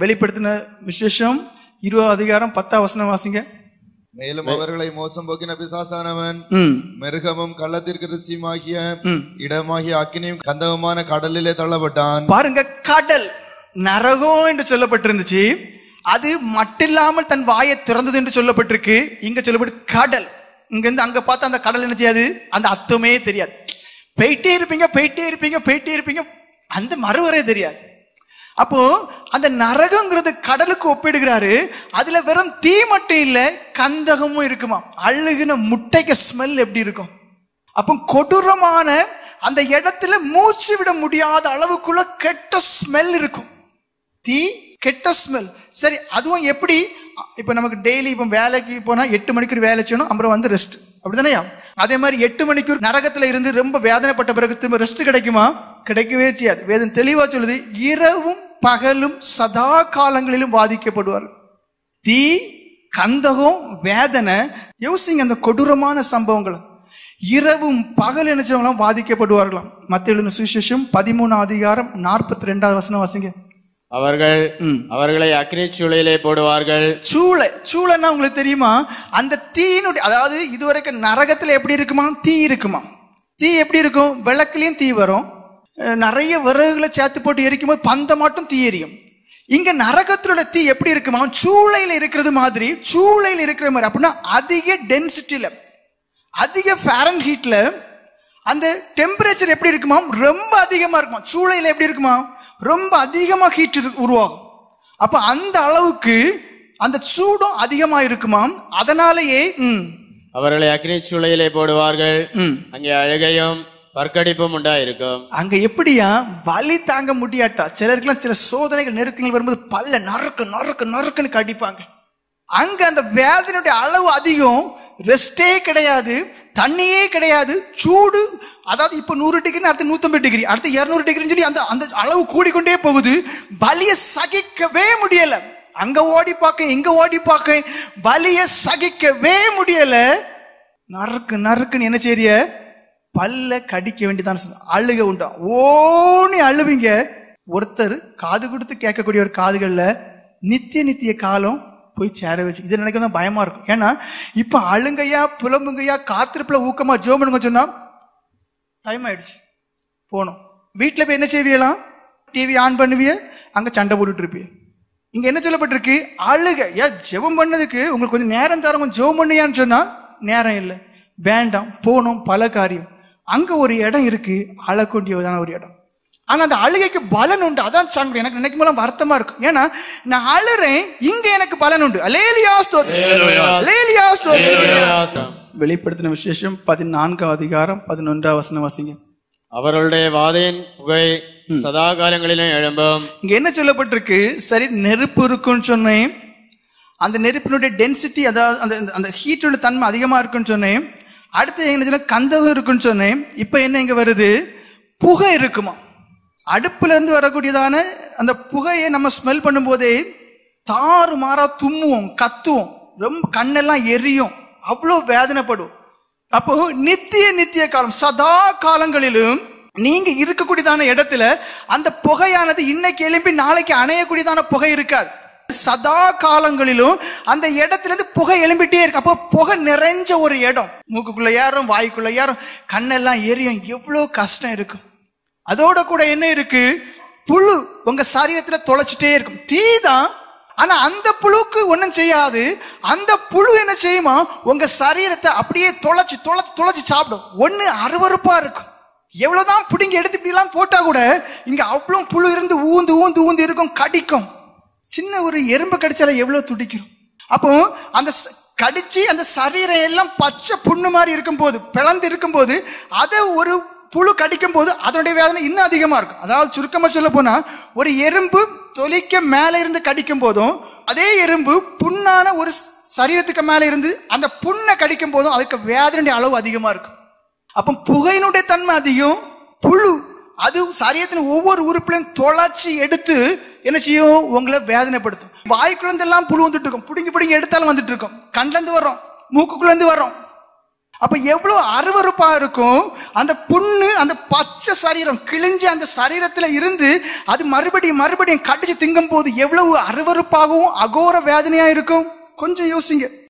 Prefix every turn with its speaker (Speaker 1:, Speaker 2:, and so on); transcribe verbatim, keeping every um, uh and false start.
Speaker 1: வெளிப்படுத்தின விசேஷம் இருபது அதிகாரம் பத்தாம் வசனம் வாசிங்க.
Speaker 2: மேலும் அவர்களை மோசம் போக்கின பிசாசானவன் மிருகமும் கள்ளத்தீர்க்கதரிசியுமாகிய இடமாகிய அக்கினியும் கந்தகமான கடலிலே தள்ளப்பட்டான்.
Speaker 1: பாருங்க, கடல் நரகம் என்று சொல்லப்பட்டிருந்துச்சு. அது மட்டில்லாமல் தன் வாயை திறந்தது என்று சொல்லப்பட்டிருக்கு. இங்க சொல்லப்பட்டு கடல். இங்க இருந்து அங்க பார்த்தா அந்த கடல் என்ன செய்யாது, அந்த அர்த்தமே தெரியாது. போயிட்டே இருப்பீங்க போயிட்டே இருப்பீங்க போயிட்டே இருப்பீங்க அந்த மறுவரே தெரியாது. அப்போ அந்த நரகங்கிறது கடலுக்கு ஒப்பிடுகிறாரு. அதுல வெறும் தீ மட்டும் இல்ல, கந்தகமும் இருக்குமா. அழுகுன முட்டைக்கு ஸ்மெல் எப்படி இருக்கும். அப்போ கொடூரமான அந்த இடத்துல மூச்சு விட முடியாத அளவுக்குள்ள கெட்ட ஸ்மெல் இருக்கும். தீ, கெட்ட ஸ்மெல். சரி, அதுவும் எப்படி? இப்ப நமக்கு டெய்லி இப்ப வேலைக்கு போனா எட்டு மணிக்கு வேலை செய்யணும், அப்புறம் வந்து ரெஸ்ட், அப்படிதானே? அதே மாதிரி எட்டு மணிக்கு நரகத்துல இருந்து ரொம்ப வேதனைப்பட்ட பிறகு திரும்ப ரெஸ்ட் கிடைக்குமா? கிடைக்கவே செய்யாது. வேதம் தெளிவா சொல்லுது, இரவும் பகலும் சதா காலங்களிலும் பாதிக்கப்படுவார். தீ, கந்தகம், வேதனை. யோசிங்க அந்த கொடூரமான சம்பவங்கள். இரவும் பகல் நினைச்சவங்களாம் பாதிக்கப்படுவார்களாம். மத்திய எழுதின சுவிசேஷம் பதிமூணாம் அதிகாரம் நாற்பத்தி ரெண்டாவது வசனம் வாசிங்க.
Speaker 3: அவர்கள் அவர்களை அக்னி சூளையிலே போடுவார்கள். சூளை,
Speaker 1: சூளைன்னா உங்களுக்கு தெரியுமா? அந்த தீயினுடைய, அதாவது இதுவரைக்கும் நரகத்துல எப்படி இருக்குமா? தீ இருக்குமா. தீ எப்படி இருக்கும்? விளக்குலயும் தீ வரும், நிறைய விறகுகளை சேர்த்து போட்டு எரிக்கும் போது பந்த மட்டும் தீ எரியும். இங்க நரகத்திலோட தீ எப்படி இருக்குமா? சூளையில இருக்கிறது மாதிரி, சூளையில இருக்கிற மாதிரி. அப்படின்னா அதிக டென்சிட்டியில, அதிக ஃபாரன் ஹீட்ல அந்த டெம்பரேச்சர் எப்படி இருக்குமா? ரொம்ப அதிகமா இருக்குமா. சூளையில எப்படி இருக்குமா? ரொம்ப அதிகமா ஹீட் உருவாகும். அப்ப அந்த அளவுக்கு அந்த சூடும் அதிகமா இருக்குமா. அதனாலேயே
Speaker 3: அவர்களை அக்னி சூளையிலே போடுவார்கள். அங்கே அழுகையும் பற்கடிப்பும் உண்டாயிருக்கும்.
Speaker 1: அங்க எப்படியா? வலி தாங்க முடியாட்டா சிலருக்குலாம் சில சோதனைகள் நெருக்கங்கள் வரும்போது பல்ல நறுக்கு நறுக்கு நறுக்குன்னு கடிப்பாங்க. அங்க அந்த வேதனையுடைய அளவு அதிகம். ரெஸ்டே கிடையாது, தண்ணியே கிடையாது, சூடு. அதாவது இப்ப நூறு டிகிரி, அடுத்து நூத்தி ஐம்பது டிகிரி, அடுத்து இருநூறு டிகிரின்னு சொல்லி அந்த அந்த அளவு கூடிக்கொண்டே போகுது. வலிய சகிக்கவே முடியல. அங்க ஓடி பார்க்க, இங்க ஓடி பார்க்க, வலிய சகிக்கவே முடியல. நறுக்கு நறுக்குன்னு என்ன செய்ய? பல்ல கடிக்க வேண்டியதான். அழுக உண்டா, ஓனி அழுவீங்க. ஒருத்தர் காது கொடுத்து கேட்கக்கூடிய ஒரு காதுகள்ல நித்திய நித்திய காலம் போய் சேர வச்சு இது நினைக்க தான் பயமா இருக்கும். ஏன்னா இப்ப அழுங்கையா புலம்புங்கையா காத்திருப்புல ஊக்கமா ஜோ பண்ணுங்க சொன்னா டைம் ஆயிடுச்சு, போனோம். வீட்டுல போய் என்ன செய்வியலாம்? டிவி ஆன் பண்ணுவிய, அங்க சண்டை போட்டுட்டு இருப்பிய. இங்க என்ன சொல்லப்பட்டிருக்கு? அழுக. ஏன் ஜெபம் பண்ணதுக்கு உங்களுக்கு கொஞ்சம் நேரம் தர, கொஞ்சம் ஜெபம் பண்ணியான்னு சொன்னா நேரம் இல்லை, வேண்டாம், போனோம். பல காரியம். அங்க ஒரு இடம் இருக்கு, அழக்கூடியதான ஒரு இடம். ஆனா அந்த அழுகைக்கு பலன் உண்டு. அதான் சாமி எனக்கு நினைக்கும் போது வருத்தமா இருக்கும். ஏன்னா நான் அழுறேன், இங்க எனக்கு பலன் உண்டு. அல்லேலூயா ஸ்தோத்திரம், அல்லேலூயா ஸ்தோத்திரம். வெளிப்படுத்தின விசேஷம் பதினான்காம் அதிகாரம் பதினொன்றாம் வசனம் வாசிங்க.
Speaker 3: அவர்களுடைய வாதையின் புகை சதா காலங்களிலும் எழும்பும்.
Speaker 1: இங்க என்ன சொல்லப்பட்டிருக்கு? சரி, நெருப்பு இருக்குன்னு சொன்னேன். அந்த நெருப்பினுடைய டென்சிட்டி, அதாவது அந்த அந்த ஹீட்டோட தன்மை அதிகமா இருக்குன்னு சொன்னேன். அடுத்து என்ன சொன்ன? கந்தகம் இருக்குன்னு சொன்னேன். இப்ப என்ன இங்க வருது? புகை இருக்குமா. அடுப்புல இருந்து வரக்கூடியதான அந்த புகையை நம்ம ஸ்மெல் பண்ணும் போதே தாறு மாறா தும்முவோம், கத்துவோம், ரொம்ப கண்ணெல்லாம் எரியும், அவ்வளோ வேதனைப்படும். அப்போ நித்திய நித்திய காலம், சதா காலங்களிலும் நீங்க இருக்கக்கூடியதான இடத்துல அந்த புகையானது இன்னைக்கு எழுப்பி நாளைக்கு அணையக்கூடியதான புகை இருக்காது. சதா காலங்களிலும் அந்த இடத்துல இருந்து புகை எழும்பிட்டே இருக்கு. அப்போ புகை நிறைஞ்ச ஒரு இடம், மூக்குக்குள்ள ஏறும், வாய்க்குள்ள ஏறும், கண்ணெல்லாம் எரியும், எவ்வளவு கஷ்டம் இருக்கும். அதோட கூட என்ன இருக்கு? புழு உங்க சரீரத்துல தொலைச்சிட்டே இருக்கும். தீ தான், ஆனா அந்த புழுக்கு ஒன்னும் செய்யாது. அந்த புழு என்ன செய்யுமா? உங்க சரீரத்தை அப்படியே தொலைச்சு தொலைச்சு தொலைச்சு சாப்பிடும். ஒண்ணு அருவருப்பா இருக்கும். எவ்வளவுதான் பிடிங்க எடுத்து இப்படி எல்லாம் போட்டா கூட இங்க அவ்வளவு புழு இருந்து ஊந்து ஊந்து ஊந்து இருக்கும், கடிக்கும். சின்ன ஒரு எறும்பு கடிச்சால எவ்வளவு துடிக்கிறோம். அப்போ அந்த கடிச்சு அந்த சரீரம் எல்லாம் பச்சை புண்ணு மாதிரி இருக்கும் போது, பிளந்து இருக்கும் போது, அதை ஒரு புழு கடிக்கும் போது அதனுடைய வேதனை இன்னும் அதிகமா இருக்கும். அதாவது சுருக்கமா சொல்ல போனா, ஒரு எறும்பு தொலிக்க மேல இருந்து கடிக்கும் போதும், அதே எறும்பு புண்ணான ஒரு சரீரத்துக்கு மேல இருந்து அந்த புண்ணை கடிக்கும் போதும் அதுக்கு வேதனையுடைய அளவு அதிகமா இருக்கும். அப்ப புகையினுடைய தன்மை அதிகம். புழு அது சரீரத்தின் ஒவ்வொரு உறுப்புலையும் தொலைச்சி எடுத்து என்ன செய்யும்? உங்களை வேதனைப்படுத்தும். வாய்க்குள்ள எல்லாம் புழு வந்துட்டு இருக்கும், பிடிங்கி பிடிங்கி எடுத்தாலும் வந்துட்டு இருக்கும். கண்ல இருந்து வர்றோம், மூக்குக்குள்ள இருந்து வர்றோம். அப்ப எவ்வளவு அருவருப்பா இருக்கும். அந்த புண்ணு, அந்த பச்சை சரீரம் கிழிஞ்சு அந்த சரீரத்துல இருந்து அது மறுபடியும் மறுபடியும் கடிச்சு திங்கும் போது எவ்வளவு அருவருப்பாகவும் அகோர வேதனையா இருக்கும். கொஞ்சம் யோசிங்க.